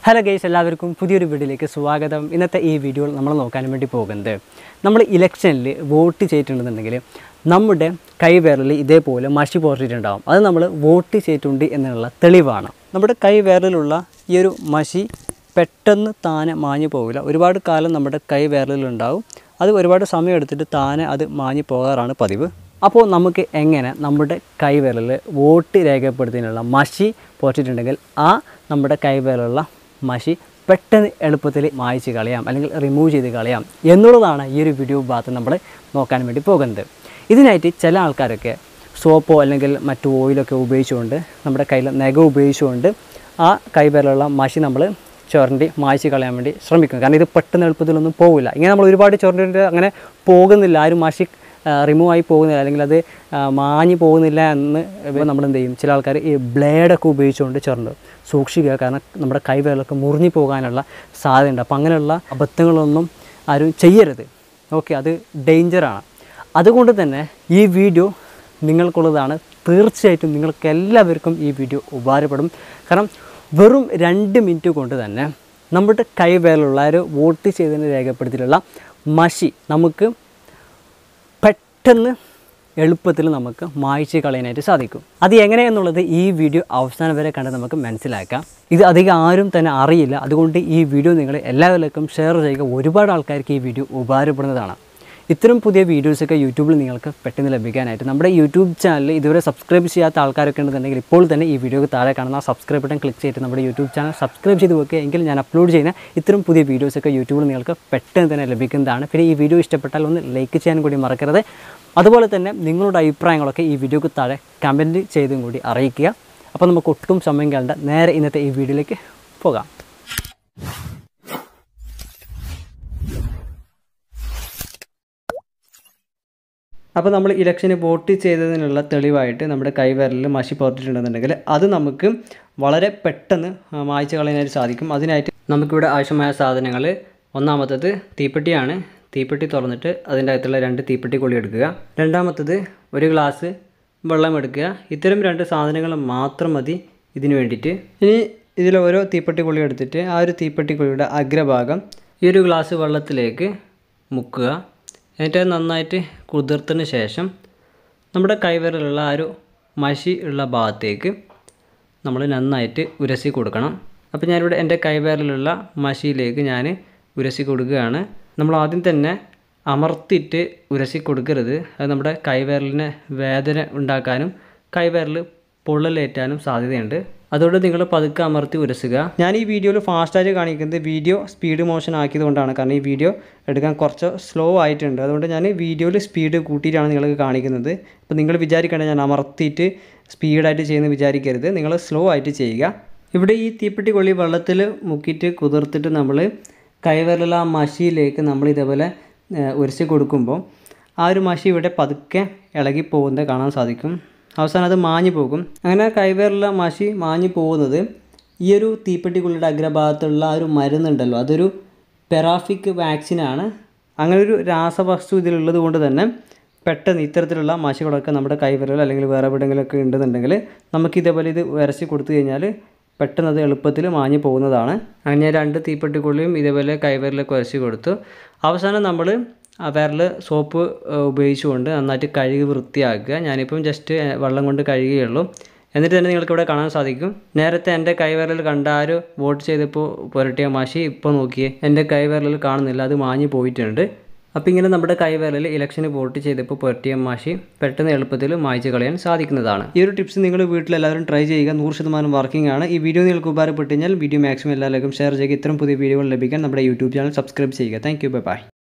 Hello guys, എല്ലാവർക്കും പുതിയൊരു വീഡിയോയിലേക്ക് സ്വാഗതം. ഇന്നത്തെ ഈ വീഡിയോയിൽ നമ്മൾ നോക്കാൻ വേണ്ടി പോകുന്നത്, നമ്മൾ ഇലക്ഷനിൽ വോട്ട് ചെയ്തിട്ടുണ്ടെന്നുണ്ടെങ്കിൽ നമ്മുടെ കൈവിരലിൽ ഇതേപോലെ മഷി പോർത്തിട്ടുണ്ടാകും. അത് നമ്മൾ വോട്ട് ചെയ്തിട്ടുണ്ട് എന്നുള്ള തെളിവാണ്. നമ്മുടെ കൈവിരലിലുള്ള ഈ ഒരു മഷി പെട്ടെന്ന് താനെ മാഞ്ഞു പോകില്ല. ഒരുപാട് കാലം നമ്മുടെ കൈവിരലിലുണ്ടാവും. അത് ഒരുപാട് സമയം എടുത്തിട്ട് താനെ അത് മാഞ്ഞു പോകാറാണ് പതിവ്. അപ്പോൾ നമുക്ക് എങ്ങനെ നമ്മുടെ കൈവിരലിൽ വോട്ട് രേഖപ്പെടുത്തുന്നതിനുള്ള മഷി പോറ്റിട്ടുണ്ടെങ്കിൽ ആ നമ്മുടെ കൈവിരലുള്ള മഷി പെട്ടെന്ന് എളുപ്പത്തിൽ മായ്ച്ച് കളയാം, അല്ലെങ്കിൽ റിമൂവ് ചെയ്ത് കളയാം എന്നുള്ളതാണ് ഈ ഒരു വീഡിയോ ഭാഗത്ത് നമ്മൾ നോക്കാൻ വേണ്ടി പോകുന്നത്. ഇതിനായിട്ട് ചില ആൾക്കാരൊക്കെ സോപ്പോ അല്ലെങ്കിൽ മറ്റു ഓയിലൊക്കെ ഉപയോഗിച്ചുകൊണ്ട് നമ്മുടെ കയ്യിൽ നഖം ഉപയോഗിച്ചുകൊണ്ട് ആ കൈവിരലുള്ള മഷി നമ്മൾ ചുരണ്ടി മായ്ച്ച് കളയാൻ വേണ്ടി ശ്രമിക്കും. കാരണം ഇത് പെട്ടെന്ന് എളുപ്പത്തിലൊന്നും പോകില്ല. ഇങ്ങനെ നമ്മൾ ഒരുപാട് ചുരണ്ടിട്ട് അങ്ങനെ പോകുന്നില്ല, ആ ഒരു മഷി റിമൂവ് ആയി പോകുന്നില്ല, അല്ലെങ്കിൽ അത് മാഞ്ഞ് പോകുന്നില്ല എന്ന് നമ്മൾ എന്ത് ചെയ്യും, ചില ആൾക്കാർ ഈ ബ്ലേഡൊക്കെ ഉപയോഗിച്ചുകൊണ്ട് ചുരണ്ടും. സൂക്ഷിക്കുക, കാരണം നമ്മുടെ കൈവിരലൊക്കെ മുറിഞ്ഞു പോകാനുള്ള സാധ്യതയുണ്ട്. അപ്പോൾ അങ്ങനെയുള്ള അബദ്ധങ്ങളൊന്നും ആരും ചെയ്യരുത്. ഓക്കെ, അത് ഡേഞ്ചറാണ്. അതുകൊണ്ട് തന്നെ ഈ വീഡിയോ നിങ്ങൾക്കുള്ളതാണ്. തീർച്ചയായിട്ടും നിങ്ങൾക്ക് എല്ലാവർക്കും ഈ വീഡിയോ ഉപകാരപ്പെടും. കാരണം വെറും 2 മിനിറ്റ് കൊണ്ട് തന്നെ നമ്മുടെ കൈവിരലുള്ള ഒരു വോട്ട് ചെയ്തതിന് രേഖപ്പെടുത്തിയിട്ടുള്ള മഷി നമുക്ക് പെട്ടെന്ന് എളുപ്പത്തിൽ നമുക്ക് മായ്ച്ച് കളയാനായിട്ട് സാധിക്കും. അത് എങ്ങനെയെന്നുള്ളത് ഈ വീഡിയോ അവസാനം വരെ കണ്ട് നമുക്ക് മനസ്സിലാക്കാം. ഇത് അധികം ആരും തന്നെ അറിയില്ല. അതുകൊണ്ട് ഈ വീഡിയോ നിങ്ങൾ എല്ലാവർക്കും ഷെയർ ചെയ്യുക. ഒരുപാട് ആൾക്കാർക്ക് ഈ വീഡിയോ ഉപകാരപ്പെടുന്നതാണ്. ഇത്തരം പുതിയ വീഡിയോസൊക്കെ യൂട്യൂബിൽ നിങ്ങൾക്ക് പെട്ടെന്ന് ലഭിക്കാനായിട്ട് നമ്മുടെ യൂട്യൂബ് ചാനൽ ഇതുവരെ സബ്സ്ക്രൈബ് ചെയ്യാത്ത ആൾക്കാരൊക്കെ ഉണ്ടെന്നുണ്ടെങ്കിൽ ഇപ്പോൾ തന്നെ ഈ വീഡിയോക്ക് താഴെ കാണുന്ന സബ്സ്ക്രൈബ് ബട്ടൺ ക്ലിക്ക് ചെയ്തിട്ട് നമ്മുടെ യൂട്യൂബ് ചാനൽ സബ്സ്ക്രൈബ് ചെയ്ത് വെക്കുക. എങ്കിൽ ഞാൻ അപ്ലോഡ് ചെയ്യുന്ന ഇത്തരം പുതിയ വീഡിയോസൊക്കെ യൂട്യൂബിൽ നിങ്ങൾക്ക് പെട്ടെന്ന് തന്നെ ലഭിക്കുന്നതാണ്. പിന്നെ ഈ വീഡിയോ ഇഷ്ടപ്പെട്ടാൽ ഒന്ന് ലൈക്ക് ചെയ്യാൻ കൂടി മറക്കരുത്. അതുപോലെ തന്നെ നിങ്ങളുടെ അഭിപ്രായങ്ങളൊക്കെ ഈ വീഡിയോക്ക് താഴെ കമൻറ്റ് ചെയ്തും കൂടി അറിയിക്കുക. അപ്പോൾ നമുക്ക് ഒട്ടും സമയം കളയണ്ട, നേരെ ഇന്നത്തെ ഈ വീഡിയോയിലേക്ക് പോകാം. അപ്പോൾ നമ്മൾ ഇലക്ഷന് വോട്ട് ചെയ്തതിനുള്ള തെളിവായിട്ട് നമ്മുടെ കൈവിരലിൽ മഷി പോർത്തിട്ടുണ്ടെന്നുണ്ടെങ്കിൽ അത് നമുക്ക് വളരെ പെട്ടെന്ന് മായ്ച്ച് കളയാനായിട്ട് സാധിക്കും. അതിനായിട്ട് നമുക്കിവിടെ ആവശ്യമായ സാധനങ്ങൾ, ഒന്നാമത്തത് തീപ്പെട്ടിയാണ്. തീപ്പെട്ടി തുറന്നിട്ട് അതിൻ്റെ അകത്തുള്ള 2 തീപ്പെട്ടി കൊള്ളി എടുക്കുക. രണ്ടാമത്തത് 1 ഗ്ലാസ് വെള്ളം എടുക്കുക. ഇത്തരം 2 സാധനങ്ങൾ മാത്രം മതി ഇതിന് വേണ്ടിയിട്ട്. ഇനി ഇതിൽ ഓരോ തീപ്പെട്ടി കൊള്ളി എടുത്തിട്ട് ആ ഒരു തീപ്പെട്ടി കൊള്ളിയുടെ അഗ്രഭാഗം ഈ ഒരു ഗ്ലാസ് വെള്ളത്തിലേക്ക് മുക്കുക. എന്നിട്ട് നന്നായിട്ട് കുതിർത്തതിന് ശേഷം നമ്മുടെ കൈവിരലുള്ള ആ ഒരു മഷി ഉള്ള ഭാഗത്തേക്ക് നമ്മൾ നന്നായിട്ട് ഉരസി കൊടുക്കണം. അപ്പോൾ ഞാനിവിടെ എൻ്റെ കൈവിരലുള്ള മഷിയിലേക്ക് ഞാൻ ഉരസി കൊടുക്കുകയാണ്. നമ്മൾ ആദ്യം തന്നെ അമർത്തിയിട്ട് ഉരസി കൊടുക്കരുത്. അത് നമ്മുടെ കൈവിരലിന് വേദന ഉണ്ടാക്കാനും കൈവിരൽ പൊള്ളലേറ്റാനും സാധ്യതയുണ്ട്. അതുകൊണ്ട് നിങ്ങൾ പതുക്കെ അമർത്തി ഉരസുക. ഞാൻ ഈ വീഡിയോയിൽ ഫാസ്റ്റായിട്ട് കാണിക്കുന്നത് വീഡിയോ സ്പീഡ് മോഷൻ ആക്കിയതുകൊണ്ടാണ്. കാരണം ഈ വീഡിയോ എടുക്കാൻ കുറച്ച് സ്ലോ ആയിട്ടുണ്ട്. അതുകൊണ്ട് ഞാൻ വീഡിയോയിൽ സ്പീഡ് കൂട്ടിയിട്ടാണ് നിങ്ങൾക്ക് കാണിക്കുന്നത്. അപ്പോൾ നിങ്ങൾ വിചാരിക്കേണ്ട ഞാൻ അമർത്തിയിട്ട് സ്പീഡായിട്ട് ചെയ്യുന്നത് വിചാരിക്കരുത്. നിങ്ങൾ സ്ലോ ആയിട്ട് ചെയ്യുക. ഇവിടെ ഈ തീപ്പെട്ടി കൊള്ളി വെള്ളത്തിൽ മുക്കിയിട്ട് കുതിർത്തിട്ട് നമ്മൾ കൈവിരലുള്ള ആ മഷിയിലേക്ക് നമ്മൾ ഇതേപോലെ ഉരച്ച് കൊടുക്കുമ്പോൾ ആ ഒരു മഷി ഇവിടെ പതുക്കെ ഇളകി പോകുന്നത് കാണാൻ സാധിക്കും. അവസാനം അത് മാഞ്ഞു പോകും. അങ്ങനെ കൈവിരലുള്ള മഷി മാഞ്ഞു പോകുന്നത് ഈ ഒരു തീപ്പെട്ടിക്കുള്ളിയുടെ അഗ്രഭാഗത്തുള്ള ആ ഒരു മരുന്നുണ്ടല്ലോ, അതൊരു പെറാഫിക് വാക്സിനാണ്. അങ്ങനെ ഒരു രാസവസ്തു ഇതിലുള്ളത് കൊണ്ട് തന്നെ പെട്ടെന്ന് ഇത്തരത്തിലുള്ള മഷികളൊക്കെ നമ്മുടെ കൈവിരൽ അല്ലെങ്കിൽ വേറെ എവിടെയെങ്കിലുമൊക്കെ ഉണ്ടെന്നുണ്ടെങ്കിൽ നമുക്ക് ഇതേപോലെ ഇത് ഉരച്ച് കൊടുത്തു കഴിഞ്ഞാൽ പെട്ടെന്ന് അത് എളുപ്പത്തിൽ മാഞ്ഞു പോകുന്നതാണ്. അങ്ങനെ 2 തീപ്പെട്ടിക്കുള്ളിയും ഇതേപോലെ കൈവിരലൊക്കെ ഉരച്ച് കൊടുത്തു. അവസാനം നമ്മൾ ആ വിരൽ സോപ്പ് ഉപയോഗിച്ചുകൊണ്ട് നന്നായിട്ട് കഴുകി വൃത്തിയാക്കുക. ഞാനിപ്പം ജസ്റ്റ് വെള്ളം കൊണ്ട് കഴുകുകയുള്ളൂ. എന്നിട്ട് തന്നെ നിങ്ങൾക്കിവിടെ കാണാൻ സാധിക്കും, നേരത്തെ എൻ്റെ കൈവിരലിൽ കണ്ട ആ ഒരു വോട്ട് ചെയ്തപ്പോൾ പുരട്ടിയ മഷി ഇപ്പോൾ നോക്കിയേ എൻ്റെ കൈവിരലിൽ കാണുന്നില്ല, അത് മാഞ്ഞു പോയിട്ടുണ്ട്. അപ്പോൾ ഇങ്ങനെ നമ്മുടെ കൈവിരലിൽ ഇലക്ഷന് വോട്ട് ചെയ്തപ്പോൾ പുരട്ടിയ മഷി പെട്ടെന്ന് എളുപ്പത്തിൽ മായ്ച്ച് കളയാൻ സാധിക്കുന്നതാണ്. ഈ ഒരു ടിപ്സ് നിങ്ങൾ വീട്ടിലെല്ലാവരും ട്രൈ ചെയ്യുക. 100% വർക്കിംഗ് ആണ്. ഈ വീഡിയോ നിങ്ങൾക്ക് ഉപകാരപ്പെട്ട് കഴിഞ്ഞാൽ വീഡിയോ മാക്സിമം എല്ലാവർക്കും ഷെയർ ചെയ്യുക. ഇത്തരം പുതിയ വീഡിയോകൾ ലഭിക്കാൻ നമ്മുടെ യൂട്യൂബ് ചാനൽ സബ്സ്ക്രൈബ് ചെയ്യുക. Thank you, by.